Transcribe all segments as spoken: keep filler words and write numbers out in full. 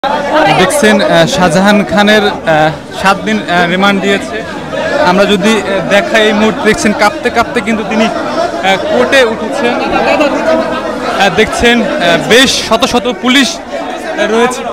দেখছেন শাহজাহান খানের সাত দিন রিমান্ড দিয়েছে। আমরা যদি দেখাই এই মুহূর্তে দেখছেন কাঁপতে কাঁপতে কিন্তু তিনি কোর্টে উঠেছেন। দেখছেন বেশ শত শত পুলিশ রয়েছে।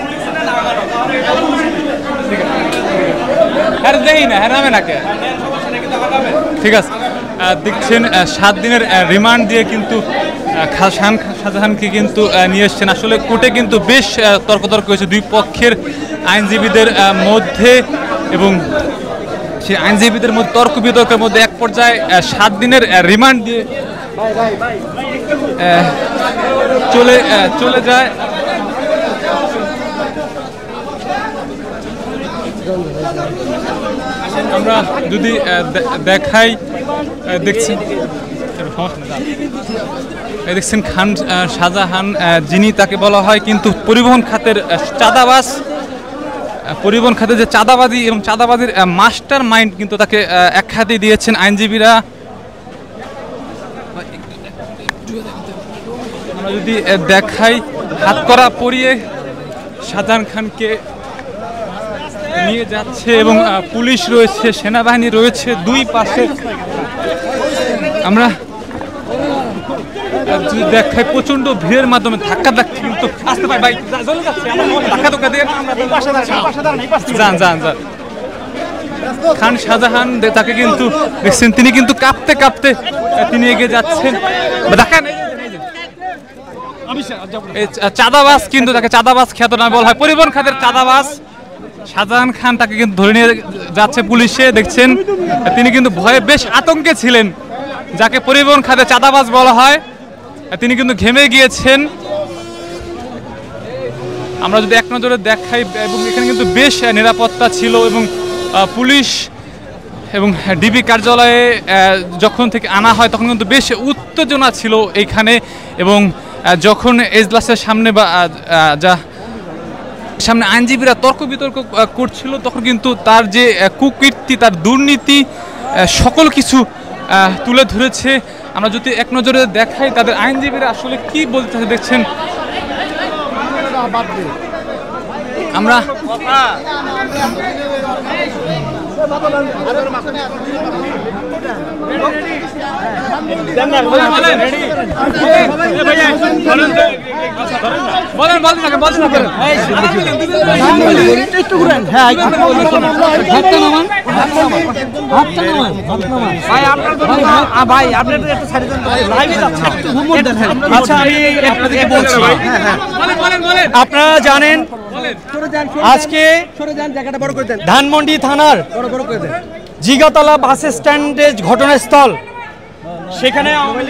ঠিক আছে, দেখছেন সাত দিনের রিমান্ড দিয়ে কিন্তু শাহজাহানকে কিন্তু নিয়ে এসছেন। আসলে কোর্টে কিন্তু বেশ তর্কতর্ক হয়েছে দুই পক্ষের আইনজীবীদের মধ্যে, এবং সেই আইনজীবীদের মধ্যে তর্ক বিতর্কের মধ্যে এক পর্যায়ে সাত দিনের রিমান্ড দিয়ে চলে চলে যায়। আমরা যদি দেখাই, দেখছেন দেখছেন খান শাহজাহান যিনি, তাকে বলা হয় কিন্তু পরিবহন খাতের চাঁদাবাজ, পরিবহন খাতে যে চাঁদাবাদী এবং চাঁদাবাদীর মাস্টার মাইন্ড কিন্তু তাকে একখাতে দিয়েছেন আইনজীবীরা। আমরা যদি দেখাই, হাতকড়া পরিয়ে শাহজাহান খানকে নিয়ে যাচ্ছে এবং পুলিশ রয়েছে, সেনাবাহিনী রয়েছে দুই পাশে। আমরা দেখাই প্রচন্ড ভিড়ের মাধ্যমে ধাক্কা ধাক্কি কিন্তু আসতে পারে, বাইক ধাক্কা ধাক্কা দিয়ে যান যান যান খান শাহজাহান তাকে কিন্তু দেখছেন, তিনি কিন্তু কাঁপতে কাঁপতে তিনি এগিয়ে যাচ্ছেন। ধাক্কা নেই, চাঁদাবাজ কিন্তু তাকে চাঁদাবাজ খ্যাত নামে বলা হয়, পরিবহন খাতের চাঁদাবাজ শাহজাহান খান। তাকে কিন্তু ধরে নিয়ে যাচ্ছে পুলিশে। দেখছেন তিনি কিন্তু ভয়ে বেশ আতঙ্কে ছিলেন, যাকে পরিবহন খাতে চাঁদাবাজ বলা হয়। তিনি কিন্তু ঘেমে গিয়েছেন। আমরা যদি এক নজরে দেখাই, এবং এখানে কিন্তু বেশ নিরাপত্তা ছিল, এবং পুলিশ এবং ডিবি কার্যালয়ে যখন থেকে আনা হয় তখন কিন্তু বেশ উত্তেজনা ছিল এইখানে। এবং যখন এজলাসের সামনে বা যা সামনে আইনজীবীরা তর্ক বিতর্ক করছিল, তখন কিন্তু তার যে কুকীর্তি, তার দুর্নীতি সকল কিছু তুলে ধরেছে। আমরা যদি এক নজরে দেখাই তাদের আইনজীবীরা আসলে কি বলতেছে, দেখছেন আমরা বলেন বলেন না বলেন না করেন একটু ঘুরেন। হ্যাঁ হাতটা নামান, হাতটা নামান ভাই, আপনার ভাই আপনার একটু সাইডে দেন, লাইভে যাচ্ছে একটু ঘুমোর দেন। আচ্ছা আমি আপনাদেরকে বলছি, বলেন বলেন বলেন। আপনারা জানেন আজকে ধানমন্ডি থানার জিগাতলা বাস স্ট্যান্ডের ঘটনাস্থল, সেখানে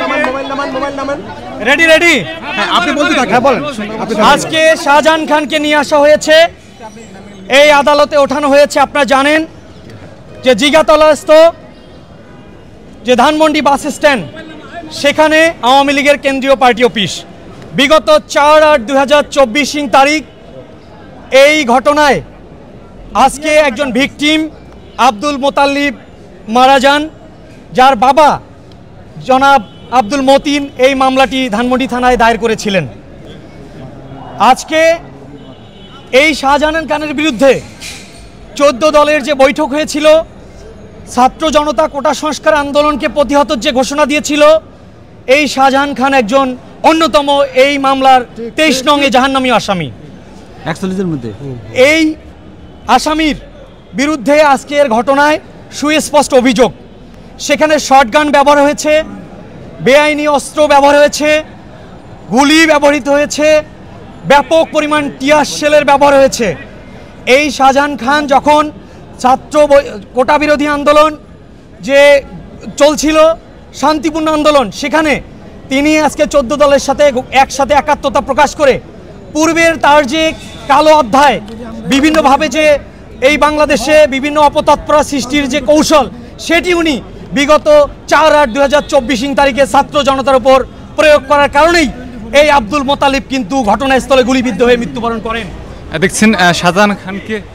রেডি রেডি আপনি বলতে থাকেন, বলেন। আজকে শাহজাহান খানকে নিয়ে আসা হয়েছে, এই আদালতে ওঠানো হয়েছে। আপনারা জানেন যে জিগাতলাস্থ যে ধানমন্ডি বাস স্ট্যান্ড, সেখানে আওয়ামী লীগের কেন্দ্রীয় পার্টি অফিস। বিগত চার আট দুই হাজার চব্বিশ তারিখ এই ঘটনায় আজকে একজন ভিকটিম আব্দুল মোতাল্লিব মারা যান, যার বাবা জনাব আব্দুল মতিন এই মামলাটি ধানমন্ডি থানায় দায়ের করেছিলেন। আজকে এই শাহজাহান খানের বিরুদ্ধে চোদ্দ দলের যে বৈঠক হয়েছিল, ছাত্র জনতা কোটা সংস্কার আন্দোলনকে প্রতিহতের যে ঘোষণা দিয়েছিল, এই শাহজাহান খান একজন অন্যতম এই মামলার তেইশ নং এ জাহান্নামী আসামি। একচল্লিশের মধ্যে এই আসামির বিরুদ্ধে আজকের ঘটনায় সুস্পষ্ট অভিযোগ। সেখানে শটগান ব্যবহার হয়েছে, বেআইনি অস্ত্র ব্যবহার হয়েছে, গুলি ব্যবহৃত হয়েছে, ব্যাপক পরিমাণ টিয়ার শেলের ব্যবহার হয়েছে। এই শাহজাহান খান যখন ছাত্র কোটা বিরোধী আন্দোলন যে চলছিল, শান্তিপূর্ণ আন্দোলন, সেখানে তিনি আজকে চোদ্দ দলের সাথে একসাথে একাত্মতা প্রকাশ করে পূর্বের তার যে কালো অধ্যায়, বিভিন্নভাবে যে এই বাংলাদেশে বিভিন্ন অপতৎপরা সৃষ্টির যে কৌশল, সেটি উনি বিগত চার আট দুই হাজার চব্বিশ তারিখে ছাত্র জনতার উপর প্রয়োগ করার কারণেই এই আব্দুল মোতালিব কিন্তু ঘটনাস্থলে গুলিবিদ্ধ হয়ে মৃত্যুবরণ করেন। দেখছেন শাহজাহান খানকে